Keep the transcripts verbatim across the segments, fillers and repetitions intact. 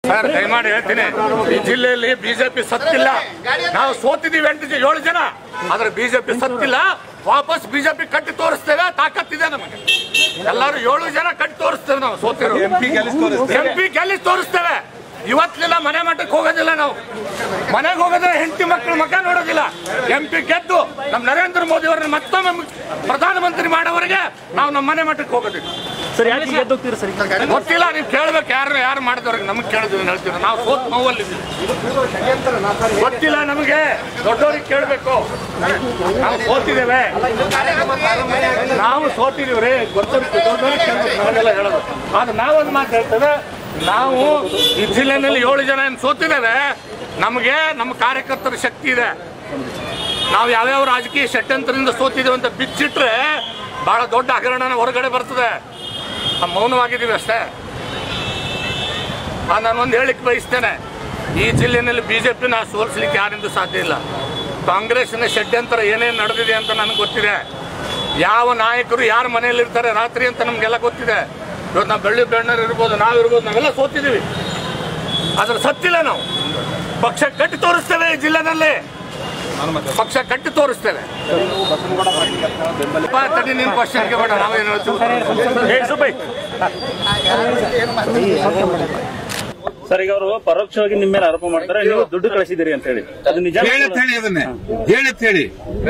Sir ದಯಮಾಡಿ ಹೇಳ್ತೀನಿ, ಈ ಜಿಲ್ಲೆಯಲ್ಲಿ ಬಿಜೆಪಿ ಸತ್ತಿಲ್ಲ. ನಾವು ಸೋತಿದೀವಿ ಎಂಟು ಏಳು ಜನ, ಆದ್ರೆ ಬಿಜೆಪಿ ಸತ್ತಿಲ್ಲ. ವಾಪಸ್ ಬಿಜೆಪಿ ಕಟ್ಟಿ ತೋರಿಸ್ತೇವೆ, ತಾಕತ್ತಿದೆ ನಮಗೆ. ಎಲ್ಲರೂ ಏಳು ಜನ ಕಟ್ಟಿ ತೋರಿಸ್ತೇವೆ. ನಾವು ಸೋತಿರೋ ಎಂ ಪಿ ಗೆಲ್ಲಿಸಿ ತೋರಿಸ್ತೇವೆ. ಇವತ್ತಿನ ಮನೆ ಮಠಕ್ಕೆ ಹೋಗೋದಿಲ್ಲ. ನಾವು ಮನೆಗೆ ಹೋಗೋದ್ರೆ ಹೆಂಡತಿ ಮಕ್ಕಳ ಮಕ್ಕ ನೋಡೋದಿಲ್ಲ. ಎಂ ಪಿ ಗೆದ್ದು ನಮ್ಮ ನರೇಂದ್ರ ಮೋದಿ ಅವರನ್ನ ಮತ್ತೊಮ್ಮೆ ಪ್ರಧಾನಮಂತ್ರಿ ಮಾಡೋವರೆಗೆ ನಾವು ನಮ್ಮ ಮನೆ ಮಠಕ್ಕೆ ಹೋಗೋದಿಲ್ಲ. ಸರ್ ಯಾಕೆ ಗೆದ್ದೋಗ್ತೀರಿ ಸರ್? ಗೊತ್ತಿಲ್ಲ, ನೀವು ಕೇಳ್ಬೇಕು. ಯಾರು ಯಾರು ಮಾಡಿದವ್ರಿಗೆ ನಮಗೆ ಕೇಳಿದ್ವಿ ಹೇಳ್ತೀವಿ. ನಾವು ಸೋತ್ ನೋವಲ್ಲಿ ಗೊತ್ತಿಲ್ಲ ನಮಗೆ, ದೊಡ್ಡವ್ರಿಗೆ ಕೇಳಬೇಕು. ನಾವು ಸೋತಿದ್ದೇವೆ, ನಾವು ಸೋತಿದೀವಿ ರೀ, ಗೊತ್ತಿರುತ್ತೆ. ದೊಡ್ಡವ್ರಿಗೆ ಕೇಳಬೇಕು, ನಾವೆಲ್ಲ ಹೇಳೋದು. ಆದ್ರೆ ನಾವೊಂದು ಮಾತು ಹೇಳ್ತೇವೆ, ನಾವು ಈ ಜಿಲ್ಲೆನಲ್ಲಿ ಏಳು ಜನ ಏನು ಸೋತಿದ್ದೇವೆ. ನಮಗೆ ನಮ್ಮ ಕಾರ್ಯಕರ್ತರ ಶಕ್ತಿ ಇದೆ. ನಾವು ಯಾವ್ಯಾವ ರಾಜಕೀಯ ಷಡ್ಯಂತ್ರದಿಂದ ಸೋತಿದ್ದೇವೆ ಅಂತ ಬಿಚ್ಚಿಟ್ರೆ ಬಹಳ ದೊಡ್ಡ ಹಗರಣನ ಹೊರಗಡೆ ಬರ್ತದೆ. ನಾವು ಮೌನವಾಗಿದ್ದೀವಿ ಅಷ್ಟೇ. ನಾನೊಂದು ಹೇಳಿಕ್ಕೆ ಬಯಸ್ತೇನೆ, ಈ ಜಿಲ್ಲೆಯಲ್ಲಿ ಬಿಜೆಪಿನ ಸೋಲಿಸಲಿಕ್ಕೆ ಯಾರಿಂದೂ ಸಾಧ್ಯ ಇಲ್ಲ. ಕಾಂಗ್ರೆಸ್ನ ಷಡ್ಯಂತ್ರ ಏನೇನು ನಡೆದಿದೆ ಅಂತ ನನಗೆ ಗೊತ್ತಿದೆ. ಯಾವ ನಾಯಕರು ಯಾರ ಮನೆಯಲ್ಲಿ ಇರ್ತಾರೆ ರಾತ್ರಿ ಅಂತ ನಮಗೆಲ್ಲ ಗೊತ್ತಿದೆ. ಇವತ್ತು ನಾವು ಬೆಳ್ಳಿ ಬೆಣ್ಣರು ಇರ್ಬೋದು, ನಾವಿರ್ಬೋದು, ನಾವೆಲ್ಲ ಸೋತಿದ್ದೀವಿ. ಆದ್ರೆ ಸತ್ತಿಲ್ಲ. ನಾವು ಪಕ್ಷ ಕಟ್ಟಿ ತೋರಿಸ್ತೇವೆ. ಈ ಜಿಲ್ಲೆನಲ್ಲಿ ಪಕ್ಷ ಕಟ್ಟಿ ತೋರಿಸ್ತೇವೆ. ತಡಿ, ನಿನ್ ಕ್ವಶನ್ಗೆ ಬೇಡ, ನಾವೇನು ಹೇಳ್ತೀವಿ. ಸರ್, ಈಗ ಅವರು ಪರೋಕ್ಷವಾಗಿ ನಿಮ್ಮ ಮೇಲೆ ಆರೋಪ ಮಾಡ್ತಾರೆ, ನೀವು ದುಡ್ಡು ಕಳಿಸಿದ್ದೀರಿ ಅಂತ ಹೇಳಿ. ಅದು ನಿಜ ಹೇಳಿ ಅದನ್ನೇ ಹೇಳತ್ ಹೇಳಿ.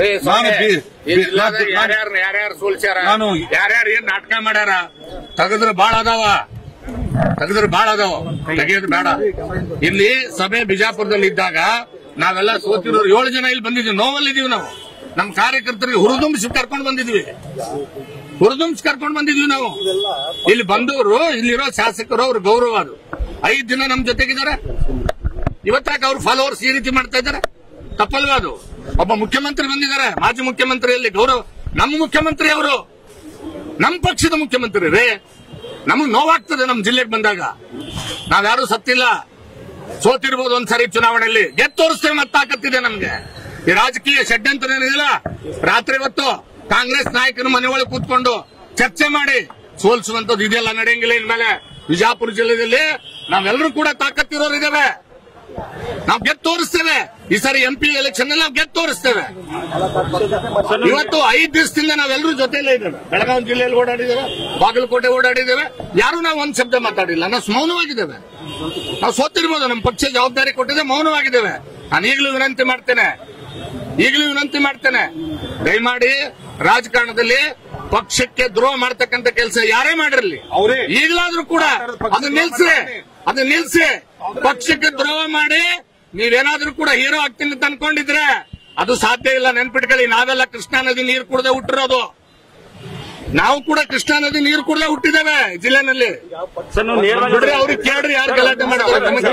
ಯಾರ್ಯಾರು ಯಾರ್ಯಾರು ಸೋಲ್ಸ್ಯಾರ, ಯಾರ್ಯಾರು ಏನ್ ನಾಟಕ ಮಾಡ್ಯಾರ, ತೆಗೆದ್ರೆ ಬಾಳ ಅದಾವ, ತೆಗೆದ್ರೆ ಬಾಳ ಅದಾವ, ತೆಗೆಯೋದು ಬೇಡ. ಇಲ್ಲಿ ಸಭೆ ಬಿಜಾಪುರದಲ್ಲಿ ಇದ್ದಾಗ ನಾವೆಲ್ಲ ಸೋತಿರೋರು ಏಳು ಜನ ಇಲ್ಲಿ ಬಂದಿದ್ವಿ. ನೋವಲ್ಲಿದ್ದೀವಿ ನಾವು. ನಮ್ಮ ಕಾರ್ಯಕರ್ತರಿಗೆ ಹುರಿದುಂಬಿಸಿ ಕರ್ಕೊಂಡು ಬಂದಿದ್ವಿ ಹುರಿದುಂಬಿಸಿ ಕರ್ಕೊಂಡು ಬಂದಿದ್ವಿ ನಾವು. ಇಲ್ಲಿ ಬಂದವರು, ಇಲ್ಲಿರೋ ಶಾಸಕರು, ಅವ್ರ ಗೌರವ ಅದು. ಐದು ದಿನ ನಮ್ ಜೊತೆಗಿದ್ದಾರೆ. ಇವತ್ತಾಗ ಅವ್ರ ಫಾಲೋವರ್ಸ್ ಈ ರೀತಿ ಮಾಡ್ತಾ ಇದ್ದಾರೆ, ತಪ್ಪಲ್ವಾ ಅದು? ಒಬ್ಬ ಮುಖ್ಯಮಂತ್ರಿ ಬಂದಿದ್ದಾರೆ, ಮಾಜಿ ಮುಖ್ಯಮಂತ್ರಿಯಲ್ಲಿ ಗೌರವ. ನಮ್ಮ ಮುಖ್ಯಮಂತ್ರಿ ಅವರು, ನಮ್ಮ ಪಕ್ಷದ ಮುಖ್ಯಮಂತ್ರಿ ರೇ. ನಮಗ್ ನೋವಾಗ್ತದೆ ನಮ್ಮ ಜಿಲ್ಲೆಗೆ ಬಂದಾಗ. ನಾವ್ಯಾರು ಸತ್ತಿಲ್ಲ. ಸೋತಿರ್ಬೋದು ಒಂದ್ಸರಿ ಚುನಾವಣೆಯಲ್ಲಿ, ಗೆದ್ದು ತೋರಿಸ್ತೇವೆ. ಮತ್ತೆ ತಾಕತ್ತಿದೆ ನಮ್ಗೆ. ಈ ರಾಜಕೀಯ ಷಡ್ಯಂತ್ರ ಏನಿಲ್ಲ, ರಾತ್ರಿ ಹೊತ್ತು ಕಾಂಗ್ರೆಸ್ ನಾಯಕನ ಮನೆ ಒಳಗೆ ಕೂತ್ಕೊಂಡು ಚರ್ಚೆ ಮಾಡಿ ಸೋಲಿಸುವಂತದ್ದು ಇದೆಲ್ಲ ನಡೆಯಂಗಿಲ್ಲ ಇನ್ಮೇಲೆ. ಬಿಜಾಪುರ ಜಿಲ್ಲೆಯಲ್ಲಿ ನಾವೆಲ್ಲರೂ ಕೂಡ ತಾಕತ್ತಿರೋರು ಇದ್ದೇವೆ. ನಾವು ಗೆದ್ದು ತೋರಿಸ್ತೇವೆ. ಈ ಸಾರಿ ಎಂಪಿ ಎಲೆಕ್ಷನ್ ಅಲ್ಲಿ ನಾವು ಗೆದ್ದು ತೋರಿಸ್ತೇವೆ. ಇವತ್ತು ಐದು ದಿವಸದಿಂದ ನಾವೆಲ್ಲರೂ ಜೊತೆಯಲ್ಲೇ ಇದ್ದೇವೆ. ಬೆಳಗಾವಿ ಜಿಲ್ಲೆಯಲ್ಲಿ ಓಡಾಡಿದ್ದೇವೆ, ಬಾಗಲಕೋಟೆ ಓಡಾಡಿದ್ದೇವೆ. ಯಾರು ನಾವು ಒಂದ್ ಶಬ್ದ ಮಾತಾಡಿಲ್ಲ. ನಾವು ಮೌನವಾಗಿದ್ದೇವೆ. ನಾವು ಸೋತಿರ್ಬೋದು, ನಮ್ಮ ಪಕ್ಷ ಜವಾಬ್ದಾರಿ ಕೊಟ್ಟಿದೆ, ಮೌನವಾಗಿದ್ದೇವೆ. ನಾನು ಈಗಲೂ ವಿನಂತಿ ಮಾಡ್ತೇನೆ ಈಗಲೂ ವಿನಂತಿ ಮಾಡ್ತೇನೆ ದಯಮಾಡಿ ರಾಜಕಾರಣದಲ್ಲಿ ಪಕ್ಷಕ್ಕೆ ದ್ರೋಹ ಮಾಡ್ತಕ್ಕಂಥ ಕೆಲಸ ಯಾರೇ ಮಾಡಿರಲಿ, ಈಗಲಾದ್ರೂ ಕೂಡ ಅದು ನಿಲ್ಸಿ ಅದು ನಿಲ್ಸಿ ಪಕ್ಷಕ್ಕೆ ದ್ರೋಹ ಮಾಡಿ ನೀವೇನಾದ್ರೂ ಕೂಡ ಹೀರೋ ಆಗ್ತೀನಿ ಅಂತ ಅನ್ಕೊಂಡಿದ್ರೆ ಅದು ಸಾಧ್ಯ ಇಲ್ಲ. ನೆನ್ಪಿಟ್ಕೊಳ್ಳಿ, ನಾವೆಲ್ಲ ಕೃಷ್ಣಾ ನದಿ ನೀರು ಕುಡದೆ ಹುಟ್ಟಿರೋದು. ನಾವು ಕೂಡ ಕೃಷ್ಣಾ ನದಿ ನೀರು ಕುಡದೆ ಹುಟ್ಟಿದ್ದೇವೆ ಜಿಲ್ಲೆನಲ್ಲಿ. ಅವ್ರಿಗೆ ಕೇಳ್ರಿ, ಯಾರು ಗಲಾಟೆ ಮಾಡ್ತಾರೆ.